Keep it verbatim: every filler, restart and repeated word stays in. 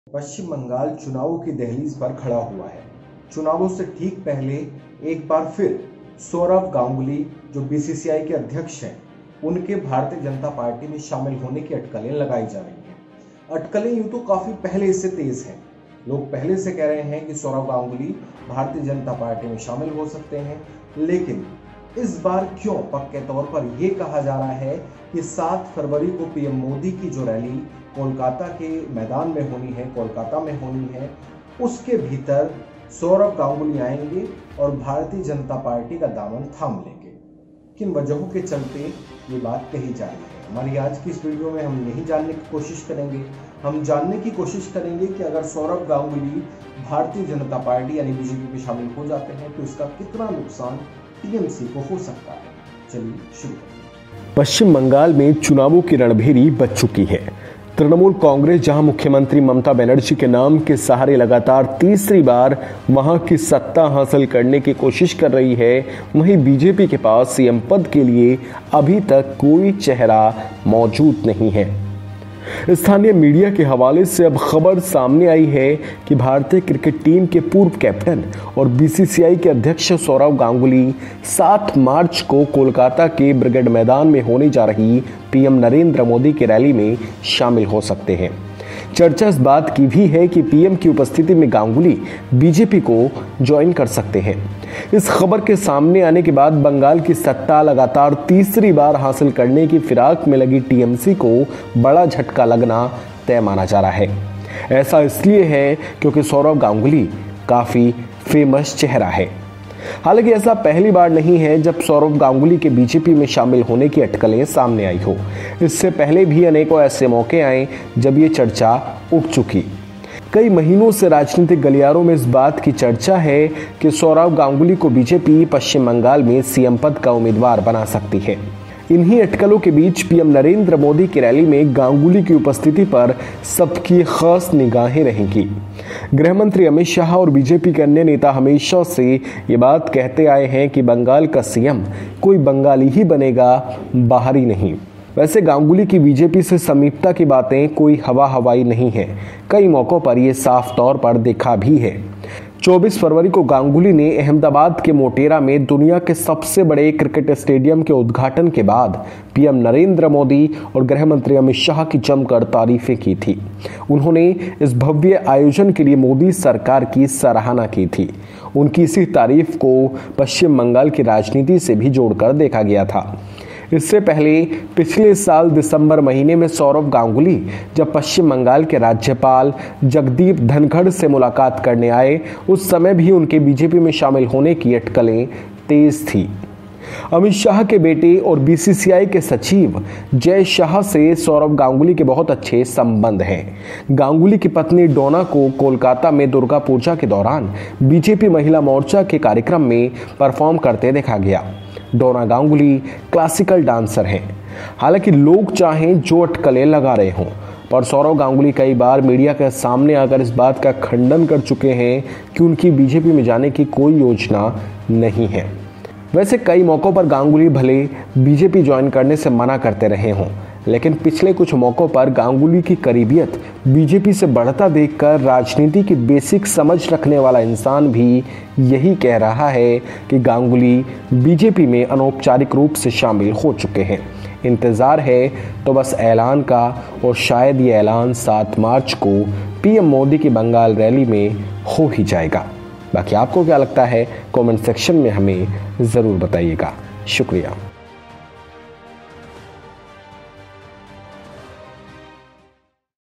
पश्चिम बंगाल चुनावों की दहलीज पर खड़ा हुआ है। चुनावों से ठीक पहले एक बार फिर सौरव गांगुली, जो बीसीसीआई के अध्यक्ष हैं, उनके भारतीय जनता पार्टी में शामिल होने की अटकलें लगाई जा रही हैं। अटकलें यूं तो काफी पहले से तेज हैं। लोग पहले से कह रहे हैं कि सौरव गांगुली भारतीय जनता पार्टी में शामिल हो सकते हैं, लेकिन इस बार क्यों पक्के तौर पर यह कहा जा रहा है कि सात फरवरी को पीएम मोदी की जो रैली कोलकाता के मैदान में होनी है, कोलकाता में होनी है, उसके भीतर सौरव गांगुली आएंगे और भारतीय जनता पार्टी का दामन थाम लेंगे। किन वजहों के चलते ये बात कही जा रही है, हमारी आज की इस वीडियो में हम यही जानने की कोशिश करेंगे। हम जानने की कोशिश करेंगे कि अगर सौरव गांगुली भारतीय जनता पार्टी यानी बीजेपी में शामिल हो जाते हैं तो इसका कितना नुकसान टीएमसी को हो सकता है। चलिए शुरू करें। पश्चिम बंगाल में चुनावों की रणभेरी बच चुकी है। तृणमूल कांग्रेस जहां मुख्यमंत्री ममता बनर्जी के नाम के सहारे लगातार तीसरी बार वहां की सत्ता हासिल करने की कोशिश कर रही है, वहीं बीजेपी के पास सीएम पद के लिए अभी तक कोई चेहरा मौजूद नहीं है। स्थानीय मीडिया के हवाले से अब खबर सामने आई है कि भारतीय क्रिकेट टीम के पूर्व कैप्टन और बीसीसीआई के अध्यक्ष सौरव गांगुली सात मार्च को कोलकाता के ब्रिगेड मैदान में होने जा रही पीएम नरेंद्र मोदी की रैली में शामिल हो सकते हैं। चर्चा इस बात की भी है कि पीएम की उपस्थिति में गांगुली बीजेपी को ज्वाइन कर सकते हैं। इस खबर के सामने आने के बाद बंगाल की सत्ता लगातार तीसरी बार हासिल करने की फिराक में लगी टीएमसी को बड़ा झटका लगना तय माना जा रहा है। ऐसा इसलिए है क्योंकि सौरव गांगुली काफी फेमस चेहरा है। हालांकि ऐसा पहली बार नहीं है जब सौरव गांगुली के बीजेपी में शामिल होने की अटकलें सामने आई हो। इससे पहले भी अनेकों ऐसे मौके आए जब ये चर्चा उठ चुकी। कई महीनों से राजनीतिक गलियारों में इस बात की चर्चा है कि सौरव गांगुली को बीजेपी पश्चिम बंगाल में सीएम पद का उम्मीदवार बना सकती है। इन्हीं अटकलों के बीच पीएम नरेंद्र मोदी की रैली में गांगुली की उपस्थिति पर सबकी खास निगाहें रहेंगी। गृह मंत्री अमित शाह और बीजेपी के अन्य नेता हमेशा से ये बात कहते आए हैं कि बंगाल का सीएम कोई बंगाली ही बनेगा, बाहरी नहीं। वैसे गांगुली की बीजेपी से समीपता की बातें कोई हवा हवाई नहीं है, कई मौकों पर यह साफ तौर पर दिखा भी है। चौबीस फरवरी को गांगुली ने अहमदाबाद के मोटेरा में दुनिया के सबसे बड़े क्रिकेट स्टेडियम के उद्घाटन के बाद पीएम नरेंद्र मोदी और गृह मंत्री अमित शाह की जमकर तारीफें की थी। उन्होंने इस भव्य आयोजन के लिए मोदी सरकार की सराहना की थी। उनकी इसी तारीफ को पश्चिम बंगाल की राजनीति से भी जोड़कर देखा गया था। इससे पहले पिछले साल दिसंबर महीने में सौरव गांगुली जब पश्चिम बंगाल के राज्यपाल जगदीप धनखड़ से मुलाकात करने आए, उस समय भी उनके बीजेपी में शामिल होने की अटकलें तेज थी। अमित शाह के बेटे और बीसीसीआई के सचिव जय शाह से सौरव गांगुली के बहुत अच्छे संबंध हैं। गांगुली की पत्नी डोना को कोलकाता में दुर्गा पूजा के दौरान बीजेपी महिला मोर्चा के कार्यक्रम में परफॉर्म करते देखा गया। डोना गांगुली क्लासिकल डांसर हैं। हालांकि लोग चाहें जो अटकलें लगा रहे हों, पर सौरव गांगुली कई बार मीडिया के सामने आकर इस बात का खंडन कर चुके हैं कि उनकी बीजेपी में जाने की कोई योजना नहीं है। वैसे कई मौकों पर गांगुली भले बीजेपी ज्वाइन करने से मना करते रहे हों, लेकिन पिछले कुछ मौकों पर गांगुली की करीबियत बीजेपी से बढ़ता देखकर राजनीति की बेसिक समझ रखने वाला इंसान भी यही कह रहा है कि गांगुली बीजेपी में अनौपचारिक रूप से शामिल हो चुके हैं। इंतज़ार है तो बस ऐलान का, और शायद ये ऐलान सात मार्च को पीएम मोदी की बंगाल रैली में हो ही जाएगा। बाकी आपको क्या लगता है, कमेंट सेक्शन में हमें ज़रूर बताइएगा। शुक्रिया।